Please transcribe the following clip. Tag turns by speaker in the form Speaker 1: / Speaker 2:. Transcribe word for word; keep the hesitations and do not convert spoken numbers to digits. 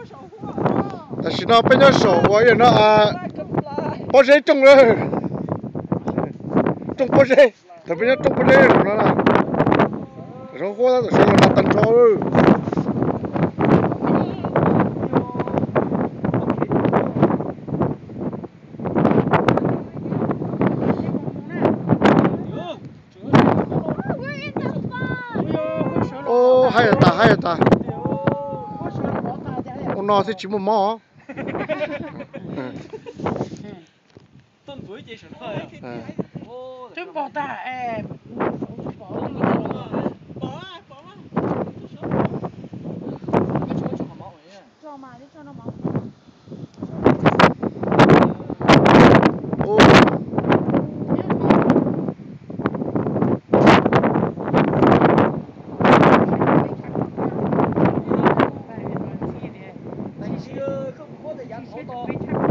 Speaker 1: 但是呢，被人手我也那啊，波谁中了，中波谁，他被人中波谁了啦，然后我那就说了那等着了。 ô hay là ta hay là ta ô nó thì chỉ một mỏ
Speaker 2: tuần cuối chỉ sửa thôi
Speaker 3: trứng bò ta em
Speaker 2: bỏ à bỏ à
Speaker 4: cho mà đi cho nó máu
Speaker 1: ô
Speaker 2: không có để dán ổ to